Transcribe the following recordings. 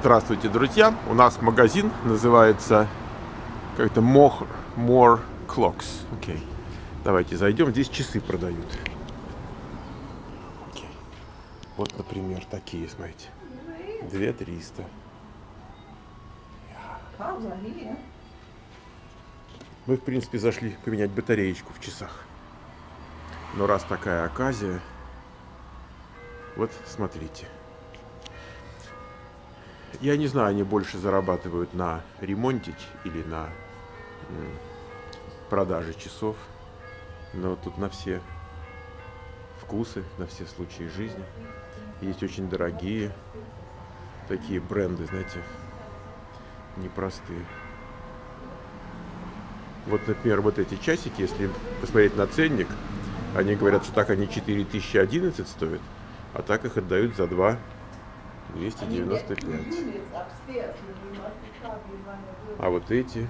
Здравствуйте, друзья! У нас магазин называется как-то More Clocks. Окей. Давайте зайдем. Здесь часы продают. Окей. Вот, например, такие, смотрите. 2300. Мы, в принципе, зашли поменять батареечку в часах. Но раз такая оказия, вот смотрите. Я не знаю, они больше зарабатывают на ремонте или на продаже часов. Но тут на все вкусы, на все случаи жизни. Есть очень дорогие такие бренды, знаете, непростые. Вот, например, вот эти часики, если посмотреть на ценник, они говорят, что так они 4011 стоят, а так их отдают за 295. А вот эти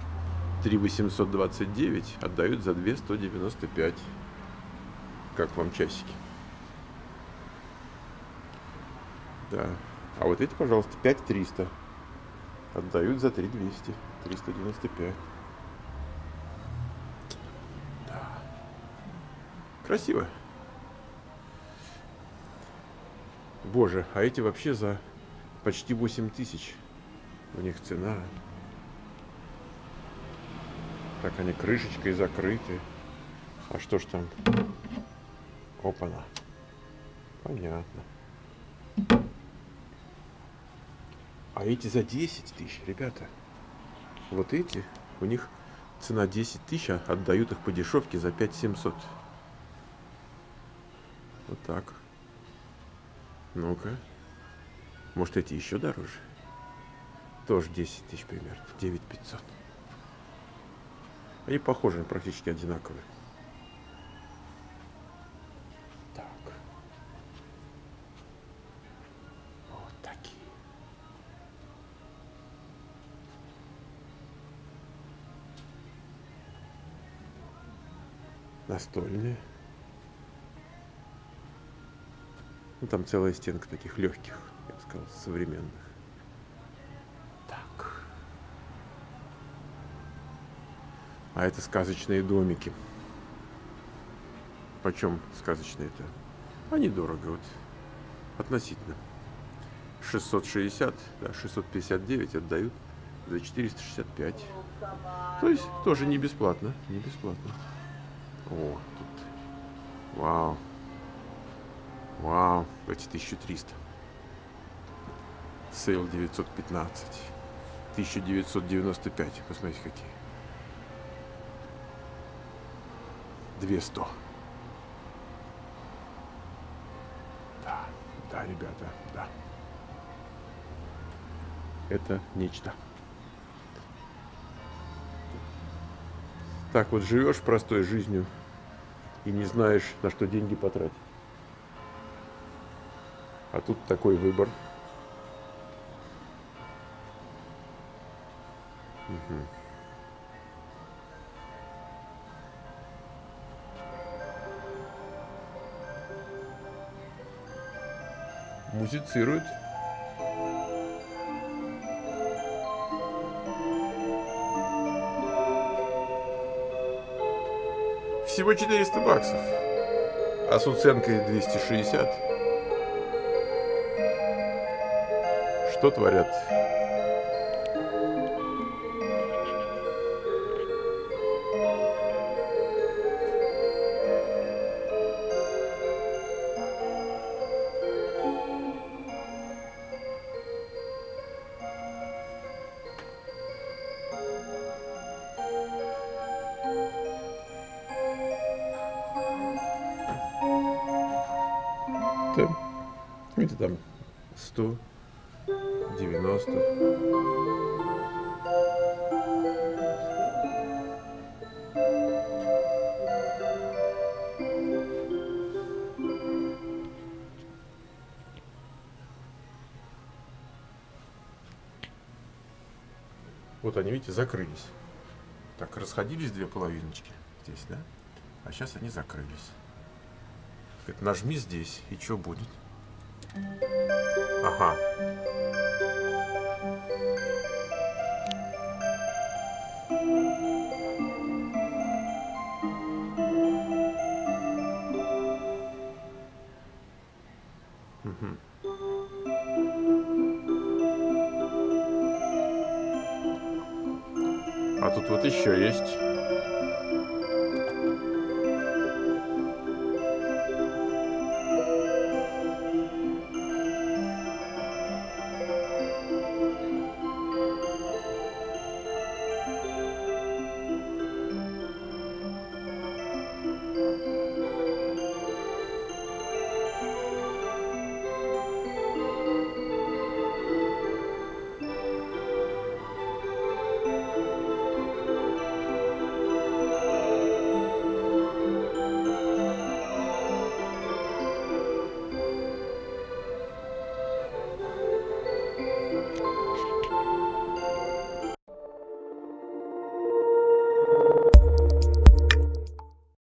3829 отдают за 2195. Как вам часики? Да. А вот эти, пожалуйста, 5300 отдают за 3200. 395. Да. Красиво. Боже, а эти вообще за почти 8000. У них цена. Так, они крышечкой закрыты. А что ж там? Опа-на. Понятно. А эти за 10 тысяч, ребята. Вот эти, у них цена 10 тысяч, а отдают их по дешевке за 5700. Вот так. Ну-ка. Может, эти еще дороже? Тоже 10 тысяч примерно. 9500. Они похожи, практически одинаковые. Так. Вот такие. Настольные. Ну, там целая стенка таких легких, я бы сказал, современных. Так. А это сказочные домики. Почем сказочные-то? Они дорого, вот. Относительно. 660, да, 659 отдают за 465. То есть тоже не бесплатно. Не бесплатно. О, тут. Вау. Вау, эти 1300. Сейл 915. 1995. Посмотрите, какие. 200. Да, да, ребята, да. Это нечто. Так вот живешь простой жизнью и не знаешь, на что деньги потратить. А тут такой выбор. Угу. Музицирует. Всего 400 баксов. А с уценкой 260. Что творят? Это там 100, 90. Вот они, видите, закрылись. Так, расходились две половиночки здесь, да? А сейчас они закрылись. Говорит, нажми здесь, и что будет? Ага. вот еще есть.